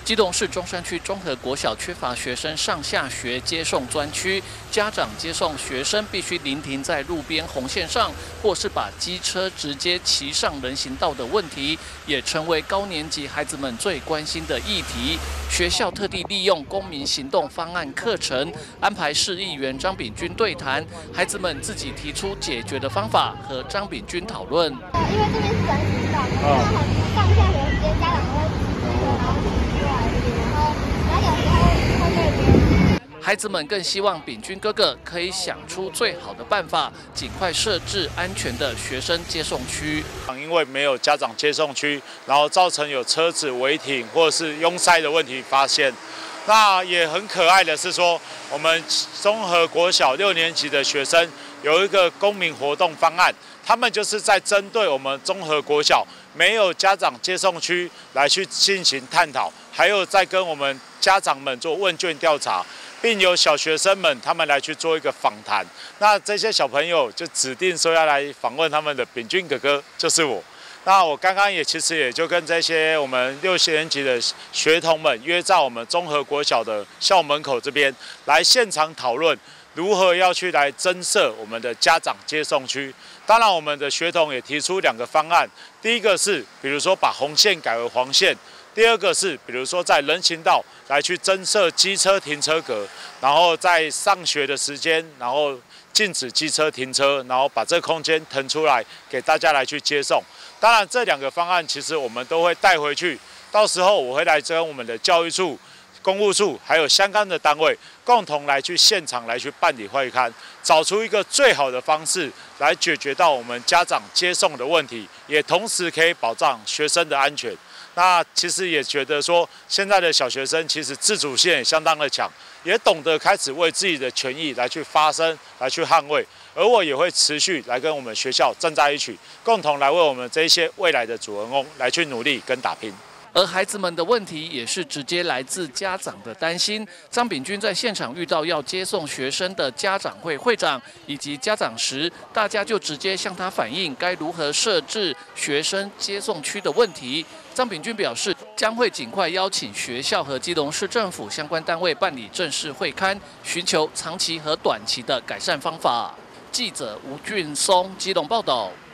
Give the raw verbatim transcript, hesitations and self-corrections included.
基隆市中山区中和国小缺乏学生上下学接送专区，家长接送学生必须临停在路边红线上，或是把机车直接骑上人行道的问题，也成为高年级孩子们最关心的议题。学校特地利用公民行动方案课程，安排市议员张炳君对谈，孩子们自己提出解决的方法，和张炳君讨论。 呃，因为这边是人行道，然后很上下学时间，家长会骑车，然后骑过来这边，然后然后有时候会被别人。 孩子们更希望炳君哥哥可以想出最好的办法，尽快设置安全的学生接送区。 因为没有家长接送区，然后造成有车子违停或者是拥塞的问题发现。那也很可爱的是说，我们中和国小六年级的学生有一个公民活动方案，他们就是在针对我们中和国小没有家长接送区来去进行探讨，还有在跟我们家长们做问卷调查，并由小学生们他们来去做一个访谈。那这些小朋友就指定说要来访问他们的炳君哥哥，就是我。那我刚刚也其实也就跟这些我们六年级的学童们约在我们中和国小的校门口这边来现场讨论如何要去来增设我们的家长接送区。当然，我们的学童也提出两个方案，第一个是比如说把红线改为黄线，第二个是比如说在人行道来去增设机车停车格，然后在上学的时间，然后禁止机车停车，然后把这个空间腾出来给大家来去接送。当然，这两个方案其实我们都会带回去，到时候我会来跟我们的教育处、公务处还有相关的单位共同来去现场来去办理会勘，找出一个最好的方式来解决到我们家长接送的问题，也同时可以保障学生的安全。那其实也觉得说，现在的小学生其实自主性也相当的强，也懂得开始为自己的权益来去发声、来去捍卫。而我也会持续来跟我们学校站在一起，共同来为我们这一些未来的主人翁来去努力跟打拼。 而孩子们的问题也是直接来自家长的担心。张炳君在现场遇到要接送学生的家长会会长以及家长时，大家就直接向他反映该如何设置学生接送区的问题。张炳君表示，将会尽快邀请学校和基隆市政府相关单位办理正式会勘，寻求长期和短期的改善方法。记者吴俊松基隆报道。